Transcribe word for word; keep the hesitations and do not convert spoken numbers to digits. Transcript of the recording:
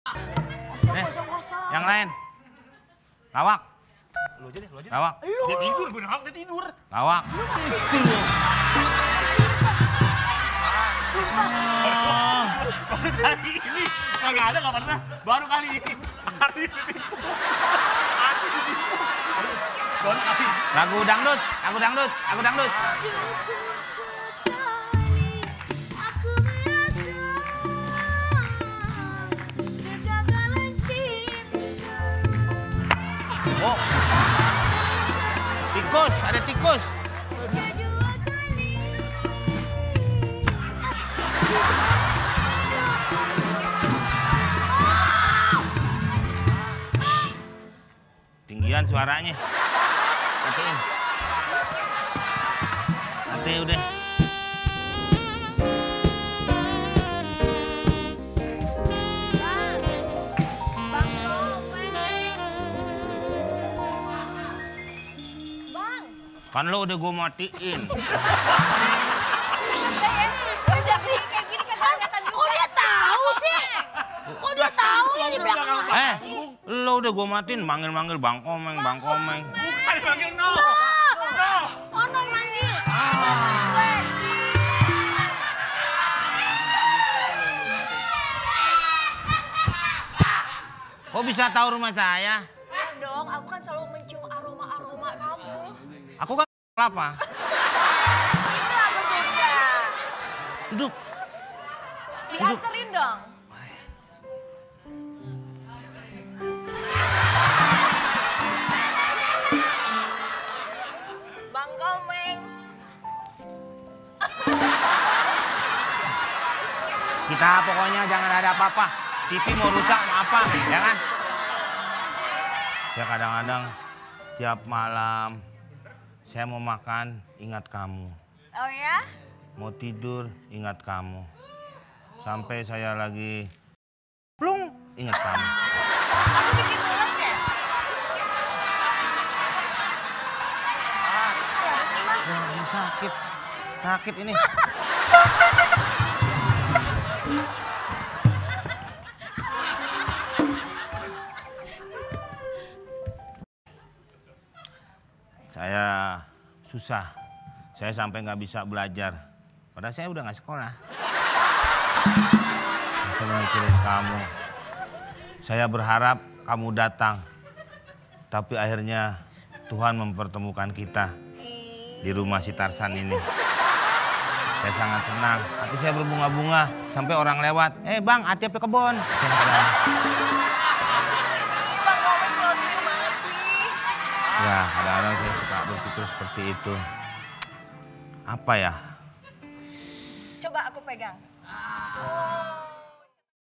Kosong, Nih, kosong, kosong. yang lain. Lawak. Lu aja deh, lu aja. Lawak. Lu. Dia tidur, bener dia tidur. Lawak. Baru kali ini. Nggak ada, nggak pernah. Baru kali ini. Artis ditipu. Artis ditipu. Baru kali ini. Lagu dangdut, lagu dangdut, lagu dangdut. Cukup sekali aku merasa kegagalan cinta. Oh. Tikus, ada tikus. Sudah dua kali. Tinggian suaranya. Matiin. Mati udah. Bang, Roman. Bang. Kan lo udah gue matiin. Udah sih kayak gini kan kok dia tahu sih? Kok dia tahu ya di belakang? Eh, lo udah gue matiin manggil-manggil Bang Komeng, Bang Komeng. Bukan dipanggil no. No. Oh, no manggil. Kok bisa tahu rumah saya? Ya dong, aku kan selalu mencium aroma-aroma kamu. Aku kan apa? Itu aku suka. Duduk. Dianterin dong. Bang Komeng. Kita pokoknya jangan ada apa-apa. T V mau rusak mau apa, ya kan? Saya kadang-kadang tiap malam saya mau makan ingat kamu. Oh ya? Mau tidur ingat kamu. Sampai saya lagi plung ingat kamu. Aku bikin mules ya? Siapa sih, Bang? Wah, ini sakit. Sakit ini. Saya susah. Saya sampai nggak bisa belajar. Padahal saya udah nggak sekolah. Saya mikirin kamu. Saya berharap kamu datang. Tapi akhirnya Tuhan mempertemukan kita di rumah si Tarsan ini. Saya sangat senang. Hati saya berbunga-bunga. Sampai orang lewat. Eh bang, hati-hati ke kebon. Saya kira, Bang Komeng so sweet banget sih. ya kadang-kadang saya suka berpikir seperti itu. Apa ya? Coba aku pegang.